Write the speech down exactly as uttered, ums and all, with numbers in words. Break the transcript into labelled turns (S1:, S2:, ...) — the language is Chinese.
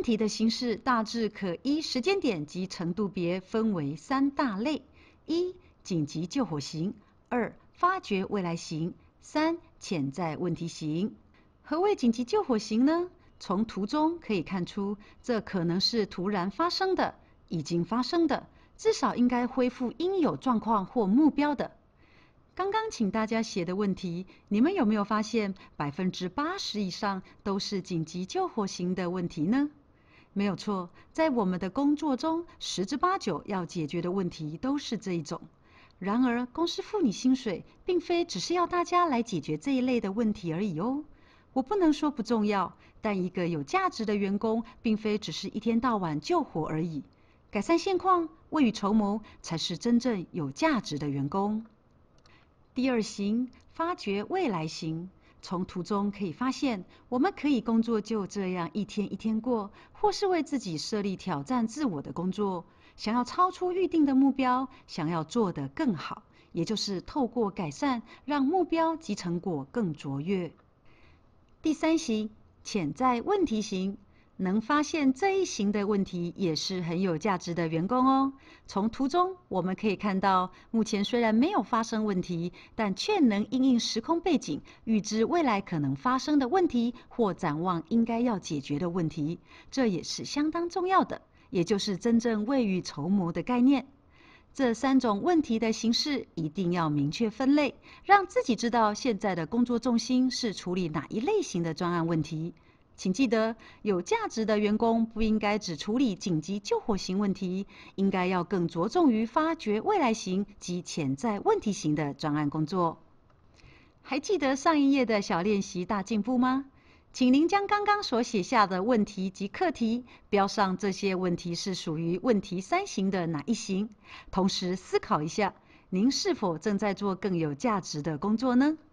S1: 问题的形式大致可依时间点及程度别分为三大类：一、紧急救火型；二、发掘未来型；三、潜在问题型。何谓紧急救火型呢？从图中可以看出，这可能是突然发生的、已经发生的，至少应该恢复应有状况或目标的。刚刚请大家写的问题，你们有没有发现百分之八十以上都是紧急救火型的问题呢？没有错，在我们的工作中，十之八九要解决的问题都是这一种。然而，公司付你薪水，并非只是要大家来解决这一类的问题而已哦。我不能说不重要，但一个有价值的员工，并非只是一天到晚救火而已。改善现况，未雨绸缪，才是真正有价值的员工。第二型，发掘未来型。从图中可以发现，我们可以工作就这样一天一天过，或是为自己设立挑战自我的工作，想要超出预定的目标，想要做得更好，也就是透过改善，让目标及成果更卓越。第三型，潜在问题型。能发现这一型的问题，也是很有价值的员工哦。从图中我们可以看到，目前虽然没有发生问题，但却能因应时空背景，预知未来可能发生的问题，或展望应该要解决的问题，这也是相当重要的，也就是真正未雨绸缪的概念。这三种问题的形式一定要明确分类，让自己知道现在的工作重心是处理哪一类型的专案问题。请记得，有价值的员工不应该只处理紧急救火型问题，应该要更着重于发掘未来型及潜在问题型的专案工作。还记得上一页的小练习大进步吗？请您将刚刚所写下的问题及课题标上，这些问题是属于问题三型的哪一型？同时思考一下，您是否正在做更有价值的工作呢？